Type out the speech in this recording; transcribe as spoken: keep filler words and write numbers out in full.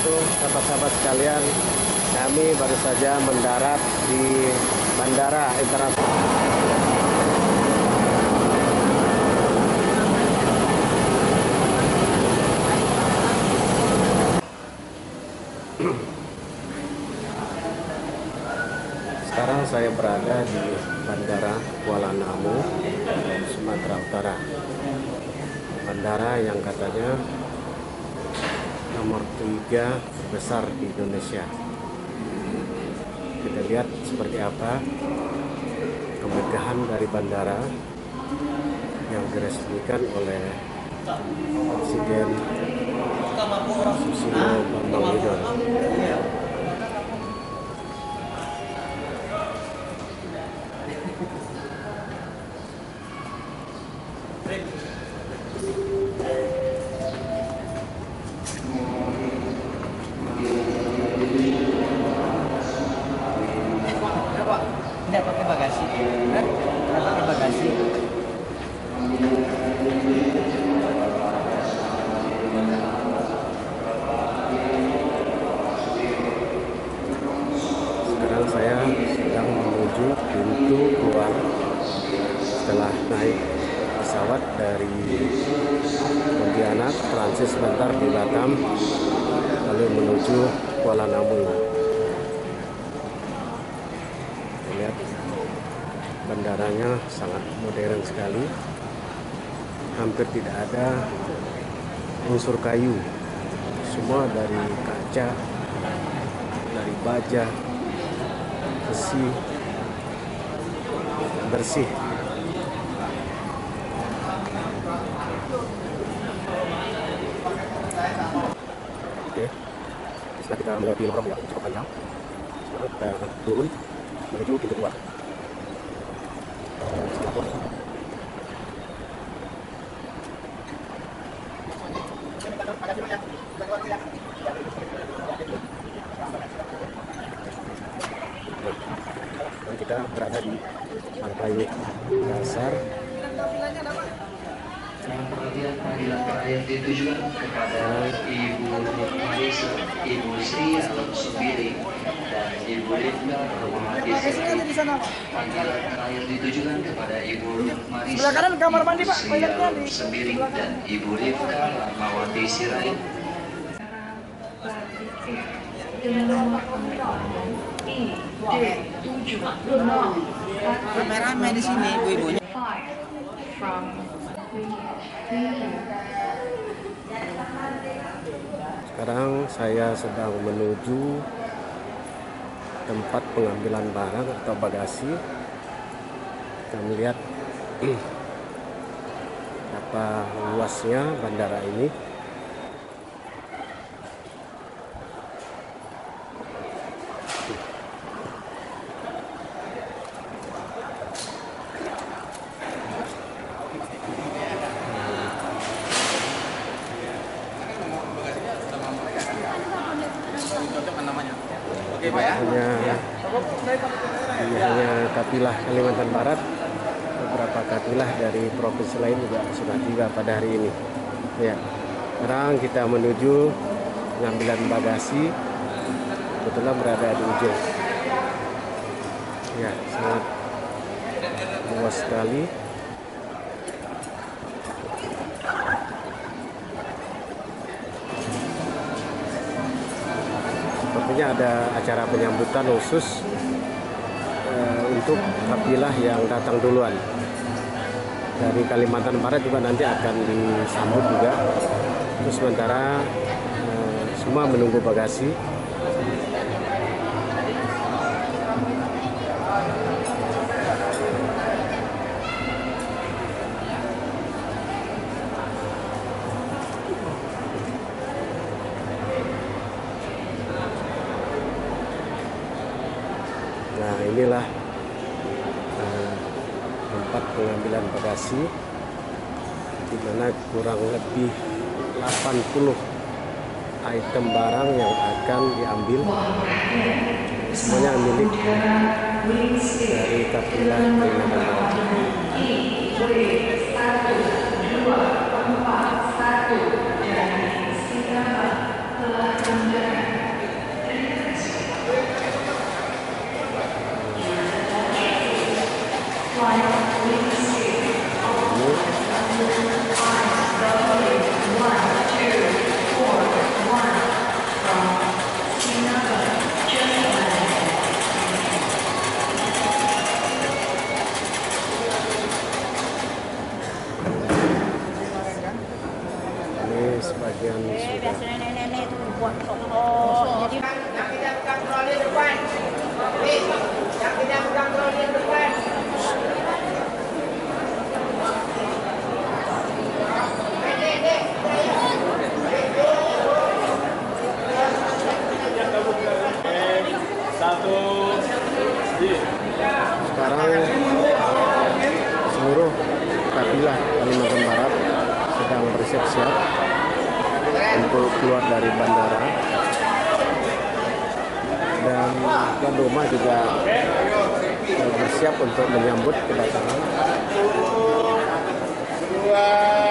wabarakatuh, sahabat-sahabat sekalian. Kami baru saja mendarat di Bandara Internasional. Sekarang saya berada di Bandara Kuala Namu, Sumatera Utara. Bandara yang katanya nomor tiga besar di Indonesia. Kita lihat seperti apa kemegahan dari bandara yang diresmikan oleh Presiden Susilo Bambang Yudhoyono. Tidak pakai bagasi, tidak pakai bagasi. Sekarang saya sedang menuju pintu keluar setelah naik pesawat dari Pontianak, transit sebentar di Batam, lalu menuju Kuala Namu. Lihat, bandaranya sangat modern sekali, hampir tidak ada unsur kayu, semua dari kaca, dari baja, besi, bersih. Oke, setelah kita melewati lorong yang cukup panjang, sekarang kita turun menuju pintu keluar. Dan kita berada di lantai dasar. Perhatian panggilan terakhir ditujukan kepada Ibu Nurmalisa, Ibu Sri Alam-Subiri, dan Ibu Rifka Rahmawati Sri. Panggilan terakhir ditujukan kepada Ibu Nurmalisa, Ibu Sri Alam-Subiri, dan Ibu Rifka Rahmawati Sirai. Dengan nomor penerbangan I D tujuh nol. Rame-rame di sini ibu-ibunya. Sekarang saya sedang menuju tempat pengambilan barang atau bagasi. Kita melihat apa luasnya bandara ini. Hanya, hanya kapilah Kalimantan Barat, beberapa kapilah dari provinsi lain juga sudah tiba pada hari ini. Ya, sekarang kita menuju pengambilan bagasi, kebetulan berada di ujung. Ya, sangat luas sekali. Sepertinya ada acara penyambutan khusus uh, untuk kapilah yang datang duluan dari Kalimantan Barat, juga nanti akan disambut juga. Terus sementara uh, semua menunggu bagasi. Nah, inilah uh, tempat pengambilan bagasi, di mana kurang lebih delapan puluh item barang yang akan diambil. Semuanya milik dari kapilah Kalimantan Barat. Sekarang seluruh kabilah Kalimantan Barat sedang bersiap-siap untuk keluar dari bandara, dan tuan rumah juga bersiap untuk menyambut kedatangan